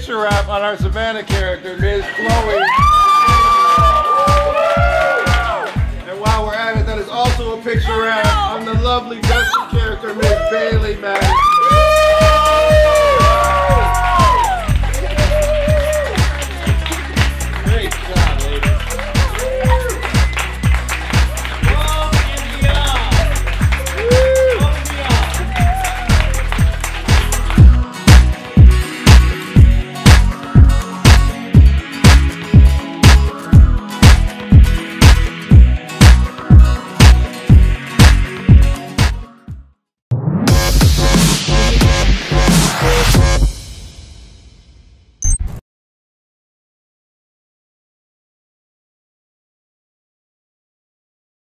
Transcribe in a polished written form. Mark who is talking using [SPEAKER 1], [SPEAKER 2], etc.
[SPEAKER 1] picture wrap on our Savannah character, Ms. Chloe. And while we're at it, that is also a picture wrap on the lovely Justin character, Ms. Bailey Mack.